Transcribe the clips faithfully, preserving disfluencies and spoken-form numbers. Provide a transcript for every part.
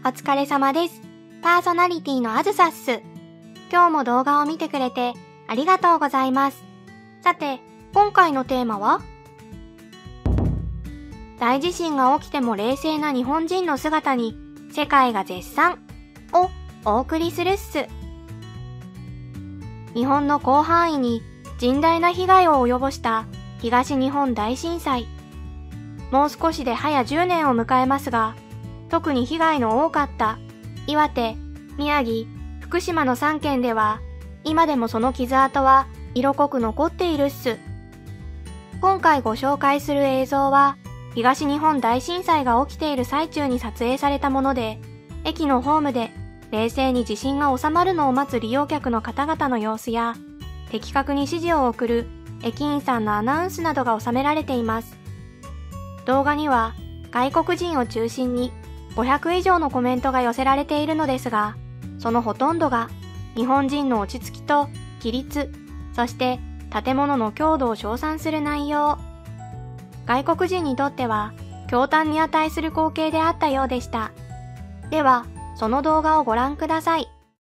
お疲れ様です。パーソナリティのあずさっす。今日も動画を見てくれてありがとうございます。さて、今回のテーマは大地震が起きても冷静な日本人の姿に世界が絶賛をお送りするっす。日本の広範囲に甚大な被害を及ぼした東日本大震災。もう少しで早じゅうねんを迎えますが、特に被害の多かった岩手、宮城、福島のさんけんでは、今でもその傷跡は色濃く残っているっす。今回ご紹介する映像は、東日本大震災が起きている最中に撮影されたもので、駅のホームで冷静に地震が収まるのを待つ利用客の方々の様子や、的確に指示を送る駅員さんのアナウンスなどが収められています。動画には外国人を中心にごひゃくいじょうのコメントが寄せられているのですが、そのほとんどが日本人の落ち着きと規律、そして建物の強度を称賛する内容。外国人にとっては驚嘆に値する光景であったようでした。では、その動画をご覧ください。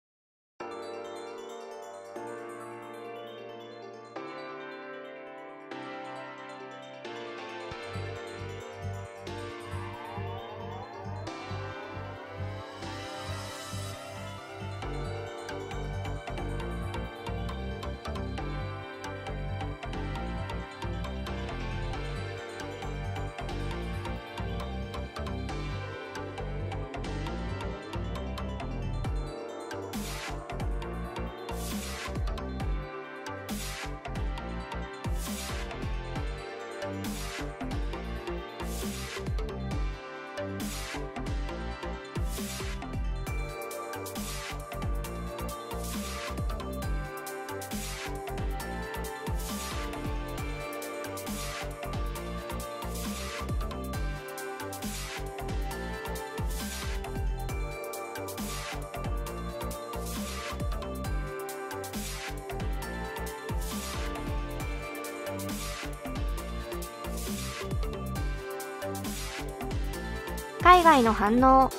海外の反応。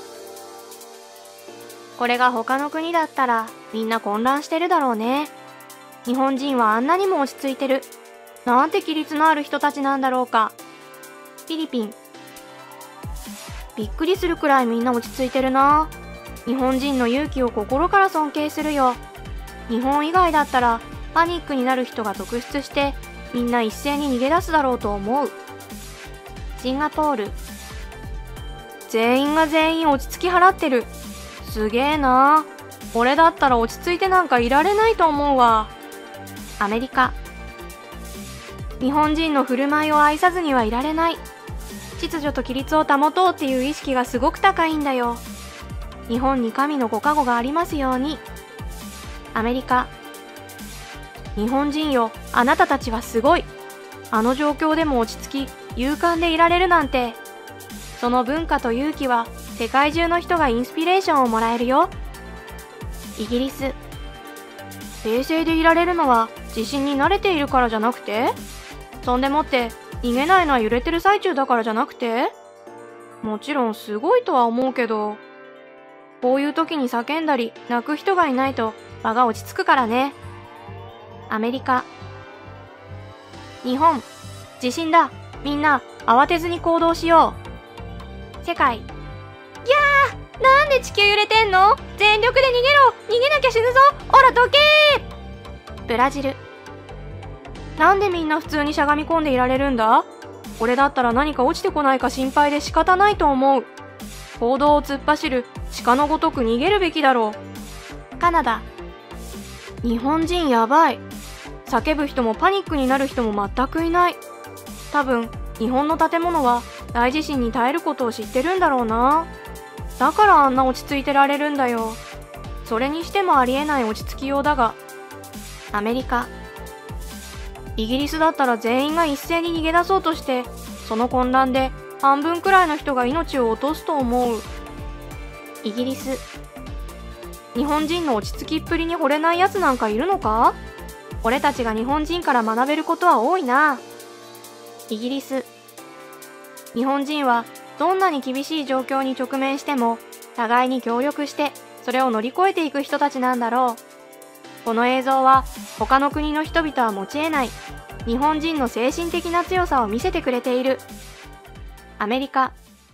これが他の国だったらみんな混乱してるだろうね。日本人はあんなにも落ち着いてる。なんて規律のある人たちなんだろうか。フィリピン。びっくりするくらいみんな落ち着いてるな。日本人の勇気を心から尊敬するよ。日本以外だったらパニックになる人が続出してみんな一斉に逃げ出すだろうと思う。シンガポール。全員が全員落ち着き払ってる。すげえな。俺だったら落ち着いてなんかいられないと思うわ。アメリカ。日本人の振る舞いを愛さずにはいられない。秩序と規律を保とうっていう意識がすごく高いんだよ。日本に神のご加護がありますように。アメリカ。日本人よ、あなたたちはすごい。あの状況でも落ち着き、勇敢でいられるなんて。その文化と勇気は世界中の人がインスピレーションをもらえるよ。イギリス。冷静でいられるのは地震に慣れているからじゃなくて？そんでもって逃げないのは揺れてる最中だからじゃなくて？もちろんすごいとは思うけど、こういう時に叫んだり泣く人がいないと場が落ち着くからね。アメリカ。日本。地震だ。みんな慌てずに行動しよう。世界。いやー、なんで地球揺れてんの？全力で逃げろ！逃げなきゃ死ぬぞ！おらどけー！ブラジル。なんでみんな普通にしゃがみ込んでいられるんだ？俺だったら何か落ちてこないか心配で仕方ないと思う。行動を突っ走る鹿のごとく逃げるべきだろう。カナダ。日本人やばい。叫ぶ人もパニックになる人も全くいない。多分、日本の建物は大地震に耐えることを知ってるんだろうな。だからあんな落ち着いてられるんだよ。それにしてもありえない落ち着きようだが。アメリカ。イギリスだったら全員が一斉に逃げ出そうとして、その混乱で半分くらいの人が命を落とすと思う。イギリス。日本人の落ち着きっぷりに惚れない奴なんかいるのか？俺たちが日本人から学べることは多いな。イギリス。日本人はどんなに厳しい状況に直面しても互いに協力してそれを乗り越えていく人たちなんだろう。この映像は他の国の人々は持ち得ない日本人の精神的な強さを見せてくれている。アメリカ。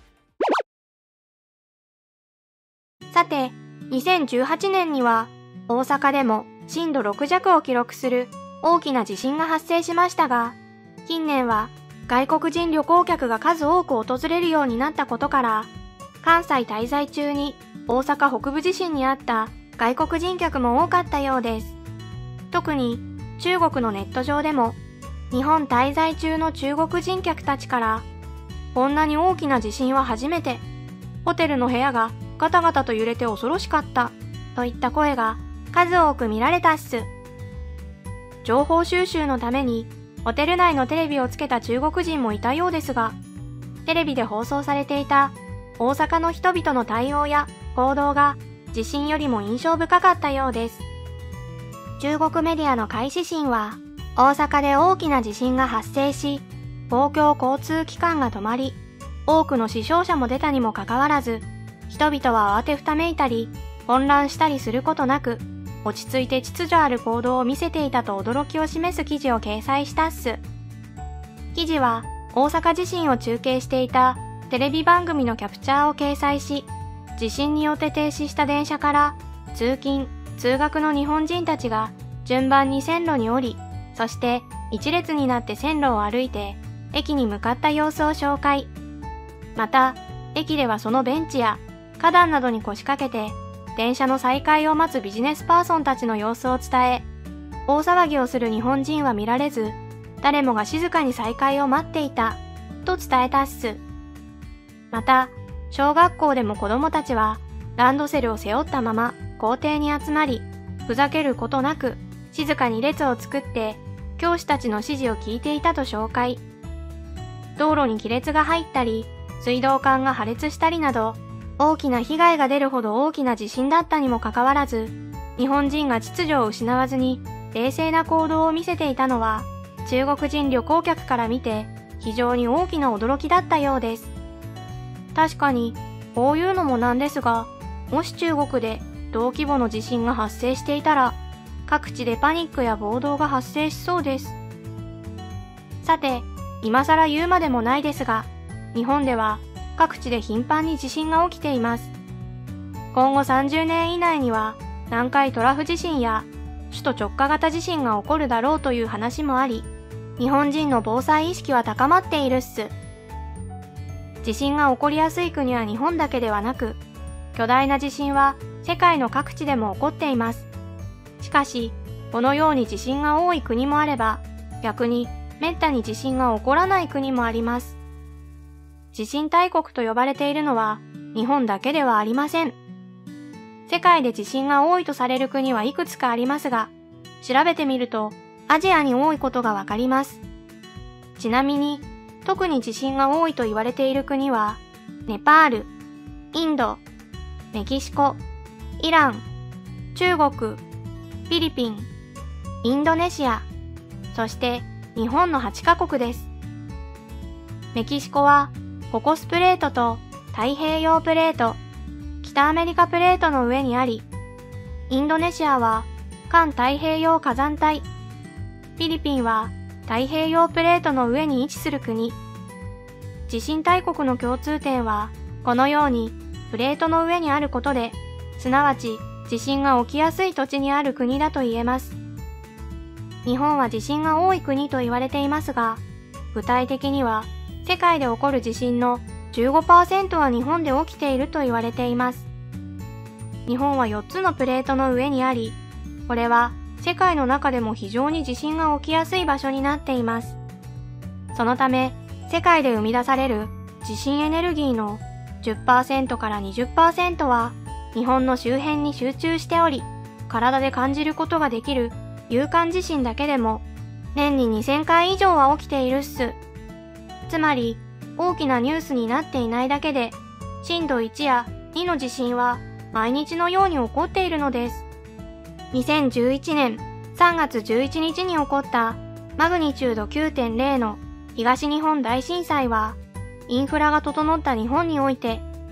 さて、にせんじゅうはちねんには大阪でも震度ろく弱を記録する大きな地震が発生しましたが、近年は外国人旅行客が数多く訪れるようになったことから、関西滞在中に大阪北部地震にあった外国人客も多かったようです。特に中国のネット上でも、日本滞在中の中国人客たちから、こんなに大きな地震は初めて、ホテルの部屋がガタガタと揺れて恐ろしかった、といった声が数多く見られたっす。情報収集のためにホテル内のテレビをつけた中国人もいたようですが、テレビで放送されていた大阪の人々の対応や行動が地震よりも印象深かったようです。中国メディアの海視新は、大阪で大きな地震が発生し、公共交通機関が止まり、多くの死傷者も出たにもかかわらず、人々は慌てふためいたり、混乱したりすることなく、落ち着いて秩序ある行動を見せていたと驚きを示す記事を掲載したっす。記事は、大阪地震を中継していたテレビ番組のキャプチャーを掲載し、地震によって停止した電車から、通勤・通学の日本人たちが順番に線路に降り、そして一列になって線路を歩いて、駅に向かった様子を紹介。また、駅ではそのベンチや花壇などに腰掛けて、電車の再開を待つビジネスパーソンたちの様子を伝え、大騒ぎをする日本人は見られず、誰もが静かに再開を待っていた、と伝えたっす。また、小学校でも子供たちは、ランドセルを背負ったまま校庭に集まり、ふざけることなく、静かに列を作って、教師たちの指示を聞いていたと紹介。道路に亀裂が入ったり、水道管が破裂したりなど、大きな被害が出るほど大きな地震だったにもかかわらず、日本人が秩序を失わずに冷静な行動を見せていたのは、中国人旅行客から見て非常に大きな驚きだったようです。確かに、こういうのもなんですが、もし中国で同規模の地震が発生していたら、各地でパニックや暴動が発生しそうです。さて、今更言うまでもないですが、日本では各地で頻繁に地震が起きています。今後さんじゅうねん以内には南海トラフ地震や首都直下型地震が起こるだろうという話もあり、日本人の防災意識は高まっているっす。地震が起こりやすい国は日本だけではなく、巨大な地震は世界の各地でも起こっています。しかし、このように地震が多い国もあれば、逆にめったに地震が起こらない国もあります。地震大国と呼ばれているのは日本だけではありません。世界で地震が多いとされる国はいくつかありますが、調べてみるとアジアに多いことがわかります。ちなみに、特に地震が多いと言われている国は、ネパール、インド、メキシコ、イラン、中国、フィリピン、インドネシア、そして日本のはちカ国です。メキシコはココスプレートと太平洋プレート、北アメリカプレートの上にあり、インドネシアは環太平洋火山帯、フィリピンは太平洋プレートの上に位置する国。地震大国の共通点は、このようにプレートの上にあることで、すなわち地震が起きやすい土地にある国だと言えます。日本は地震が多い国と言われていますが、具体的には世界で起こる地震の じゅうごパーセント は日本で起きていると言われています。日本はよっつのプレートの上にあり、これは世界の中でも非常に地震が起きやすい場所になっています。そのため、世界で生み出される地震エネルギーの じゅっパーセント から にじゅっパーセント は日本の周辺に集中しており、体で感じることができる有感地震だけでも年ににせんかい以上は起きているっす。つまり、大きなニュースになっていないだけで、震度いちやにの地震は毎日のように起こっているのです。にせんじゅういちねんさんがつじゅういちにちに起こったマグニチュード きゅうてんれい の東日本大震災は、インフラが整った日本において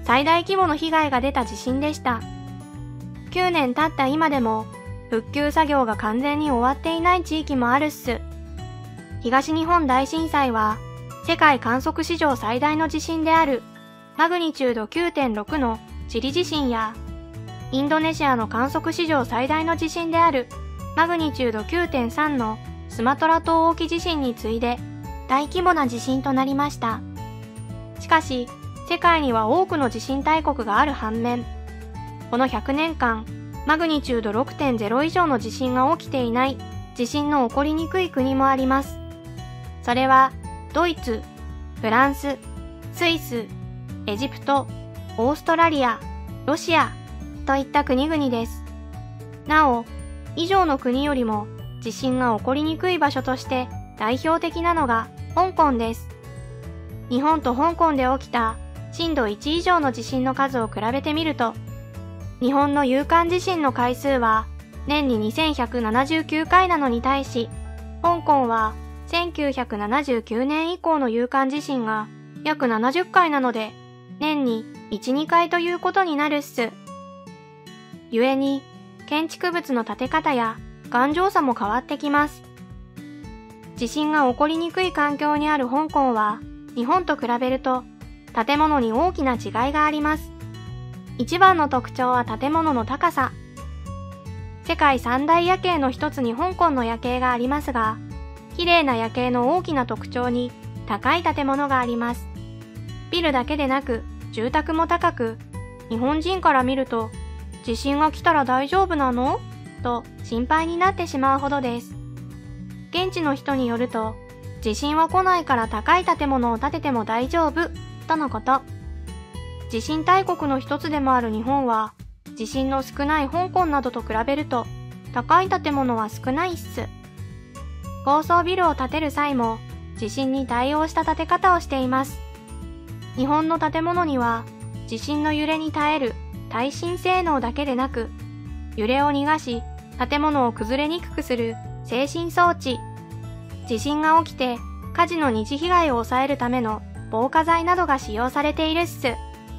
最大規模の被害が出た地震でした。きゅうねん経った今でも復旧作業が完全に終わっていない地域もあるっす。東日本大震災は世界観測史上最大の地震であるマグニチュード きゅうてんろく のチリ地震や、インドネシアの観測史上最大の地震であるマグニチュード きゅうてんさん のスマトラ島沖地震に次いで大規模な地震となりました。しかし、世界には多くの地震大国がある反面、このひゃくねんかん、マグニチュード ろくてんゼロ 以上の地震が起きていない地震の起こりにくい国もあります。それは、ドイツ、フランス、スイス、エジプト、オーストラリア、ロシアといった国々です。なお、以上の国よりも地震が起こりにくい場所として代表的なのが香港です。日本と香港で起きた震度いち以上の地震の数を比べてみると、日本の有感地震の回数は年ににせんひゃくななじゅうきゅうかいなのに対し、香港はせんきゅうひゃくななじゅうきゅうねん以降の有感地震が約ななじゅっかいなので、年にいち、にかいということになるっす。故に、建築物の建て方や頑丈さも変わってきます。地震が起こりにくい環境にある香港は、日本と比べると、建物に大きな違いがあります。一番の特徴は建物の高さ。世界三大夜景の一つに香港の夜景がありますが、綺麗な夜景の大きな特徴に高い建物があります。ビルだけでなく住宅も高く、日本人から見ると、地震が来たら大丈夫なの？と心配になってしまうほどです。現地の人によると、地震は来ないから高い建物を建てても大丈夫、とのこと。地震大国の一つでもある日本は、地震の少ない香港などと比べると、高い建物は少ないっす。高層ビルを建てる際も、地震に対応した建て方をしています。日本の建物には、地震の揺れに耐える耐震性能だけでなく、揺れを逃がし、建物を崩れにくくする制震装置、地震が起きて火事の二次被害を抑えるための防火剤などが使用されているっす。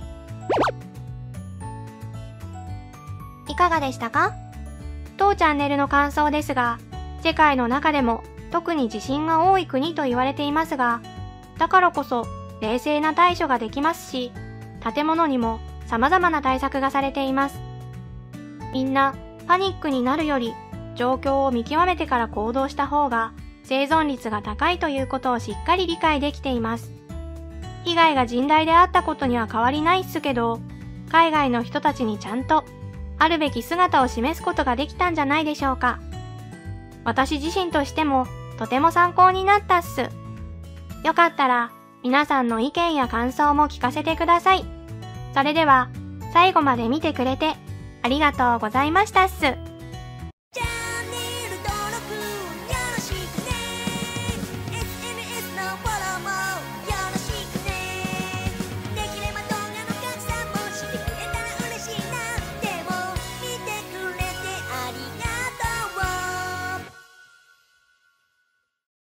いかがでしたか？当チャンネルの感想ですが、世界の中でも特に地震が多い国と言われていますが、だからこそ冷静な対処ができますし、建物にも様々な対策がされています。みんなパニックになるより、状況を見極めてから行動した方が生存率が高いということをしっかり理解できています。被害が甚大であったことには変わりないっすけど、海外の人たちにちゃんとあるべき姿を示すことができたんじゃないでしょうか。私自身としてもとても参考になったっす。よかったら皆さんの意見や感想も聞かせてください。それでは最後まで見てくれてありがとうございましたっす。